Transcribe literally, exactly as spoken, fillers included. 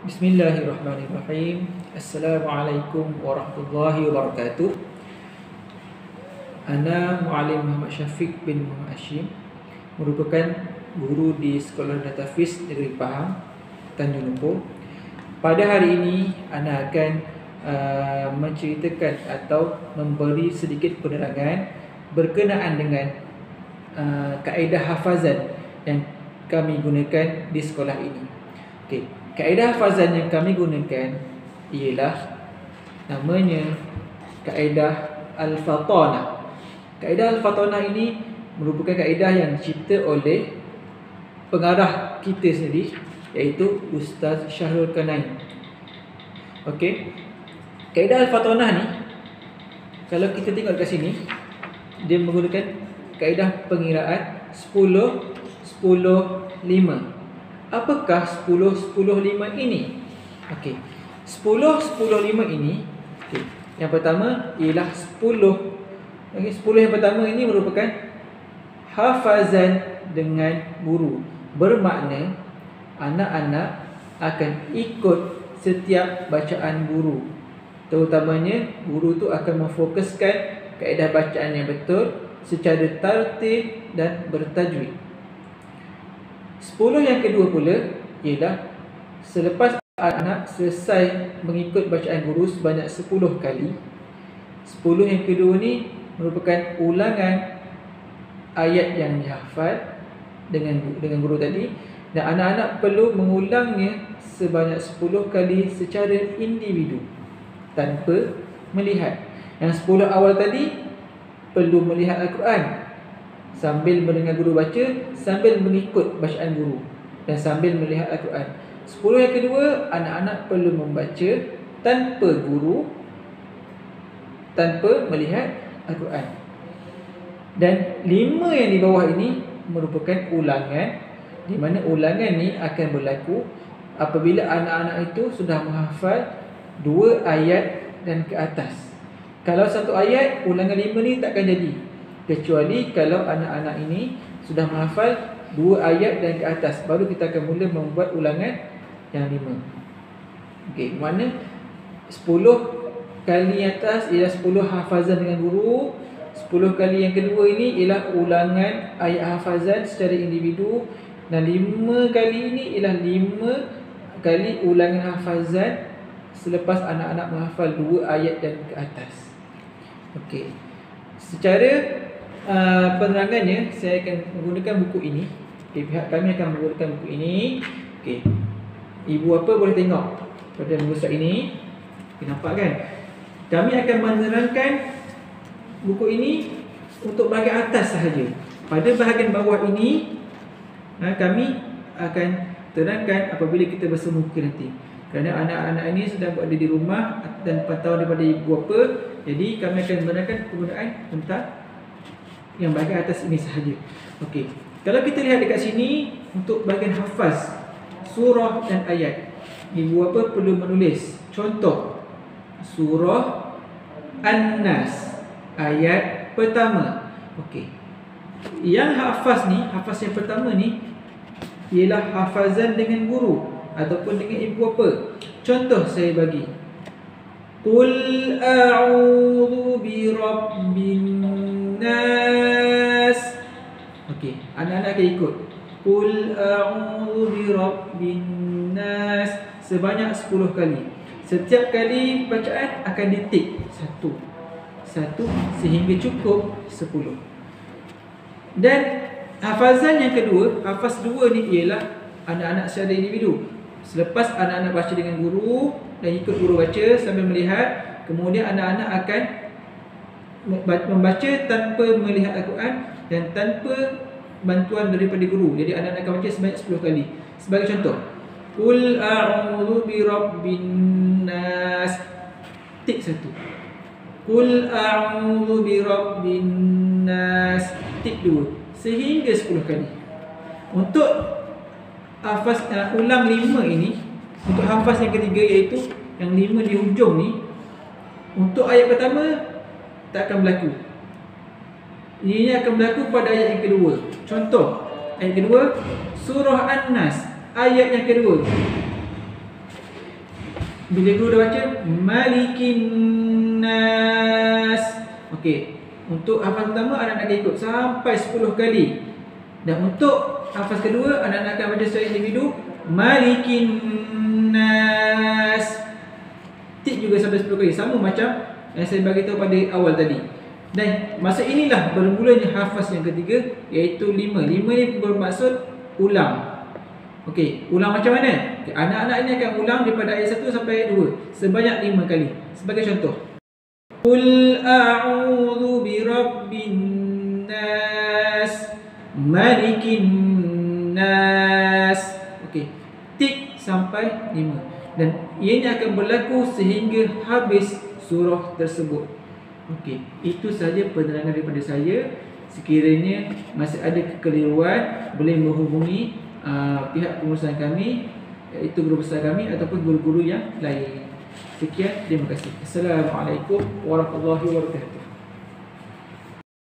Bismillahirrahmanirrahim. Assalamualaikum warahmatullahi wabarakatuh. Ana Muallim Muhammad Syafiq bin Muhammad Hashim, merupakan guru di Sekolah Rendah Tahfiz Negeri Pahang, Tanjung Lumpur. Pada hari ini Ana akan uh, menceritakan atau memberi sedikit penerangan berkenaan dengan uh, kaedah hafazan yang kami gunakan di sekolah ini. Okey. Kaedah hafazan yang kami gunakan ialah namanya kaedah Al-Fatanah. Kaedah Al-Fatanah ini merupakan kaedah yang dicipta oleh pengarah kita sendiri, iaitu Ustaz Syahrul Kanaim. Okey. Kaedah Al-Fatanah ni, kalau kita tengok kat sini, dia menggunakan kaedah pengiraan sepuluh sepuluh lima. Apakah sepuluh sepuluh lima ini? Okey. sepuluh sepuluh lima ini, okey, yang pertama ialah sepuluh. Okey, sepuluh yang pertama ini merupakan hafazan dengan guru. Bermakna anak-anak akan ikut setiap bacaan guru. Terutamanya guru tu akan memfokuskan kaedah bacaan yang betul secara tertib dan bertajwid. Sepuluh yang kedua pula ialah selepas anak selesai mengikut bacaan guru sebanyak sepuluh kali. Sepuluh yang kedua ni merupakan ulangan ayat yang dihafal dengan dengan guru tadi, dan anak-anak perlu mengulangnya sebanyak sepuluh kali secara individu tanpa melihat. Yang sepuluh awal tadi perlu melihat Al-Quran sambil mendengar guru baca, sambil mengikut bacaan guru dan sambil melihat Al-Quran. Sepuluh yang kedua, anak-anak perlu membaca tanpa guru, tanpa melihat Al-Quran. Dan lima yang di bawah ini merupakan ulangan, di mana ulangan ni akan berlaku apabila anak-anak itu sudah menghafal dua ayat dan ke atas. Kalau satu ayat, ulangan lima ni takkan jadi, kecuali kalau anak-anak ini sudah menghafal dua ayat dan ke atas, baru kita akan mula membuat ulangan yang lima. Okey, mana sepuluh kali atas ialah sepuluh hafazan dengan guru. Sepuluh kali yang kedua ini ialah ulangan ayat hafazan secara individu. Dan lima kali ini ialah lima kali ulangan hafazan selepas anak-anak menghafal dua ayat dan ke atas. Okey, secara Uh, penerangannya, saya akan menggunakan buku ini. Okay, pihak kami akan menggunakan buku ini. Okay. Ibu apa boleh tengok pada buku surat ini. Okay, nampak kan? Kami akan menerangkan buku ini untuk bahagian atas sahaja. Pada bahagian bawah ini, uh, kami akan terangkan apabila kita bersemuka nanti. Kerana anak-anak ini sedang berada di rumah dan pantauan daripada ibu apa, jadi kami akan menerangkan penggunaan tentang yang bahagian atas ini sahaja. Okey. Kalau kita lihat dekat sini, untuk bahagian hafaz surah dan ayat, ibu apa perlu menulis. Contoh, surah An-Nas ayat pertama. Okey. Yang hafaz ni, hafaz yang pertama ni ialah hafazan dengan guru ataupun dengan ibu apa. Contoh saya bagi, Qul a'udzu birabbin nas. Okey, anak-anak akan ikut. Qul a'udzu birabbin nas sebanyak sepuluh kali. Setiap kali bacaan akan ditik satu satu sehingga cukup sepuluh. Dan hafazan yang kedua, hafaz dua ni ialah anak-anak secara individu. Selepas anak-anak baca dengan guru dan ikut guru baca sambil melihat, kemudian anak-anak akan membaca tanpa melihat Al-Quran dan tanpa bantuan daripada guru. Jadi anak-anak akan baca sebanyak sepuluh kali. Sebagai contoh, Qul a'udzu birabbin nas, tik satu. Qul a'udzu birabbin nas, tik dua, sehingga sepuluh kali. Untuk hafaz uh, ulang lima ini, untuk hafaz yang ketiga iaitu yang lima di hujung ni, untuk ayat pertama tak akan berlaku. Ini akan berlaku pada ayat yang kedua. Contoh, ayat kedua, surah An-Nas ayat yang kedua. bila guru dah baca Malikin Nas. Okey, untuk hafaz pertama anak-anak akan ikut sampai sepuluh kali. Dan untuk hafaz kedua anak-anak akan baca secara individu Malikin Nas. Tik juga sampai sepuluh kali, sama macam yang saya bagi tahu pada awal tadi. Dan masa inilah bermulanya hafaz yang ketiga, iaitu lima. Lima ni bermaksud ulang. Okey, ulang macam mana? Okay, anak-anak ini akan ulang daripada ayat satu sampai ayat dua sebanyak lima kali. Sebagai contoh, Qul a'udzu birabbin nas, malikin nas. Okey, tik sampai lima. Dan ianya akan berlaku sehingga habis surah tersebut. Okey, itu sahaja penerangan daripada saya. Sekiranya masih ada kekeliruan, boleh menghubungi uh, pihak pengurusan kami, iaitu guru besar kami ataupun guru-guru yang lain. Sekian, terima kasih. Assalamualaikum warahmatullahi wabarakatuh.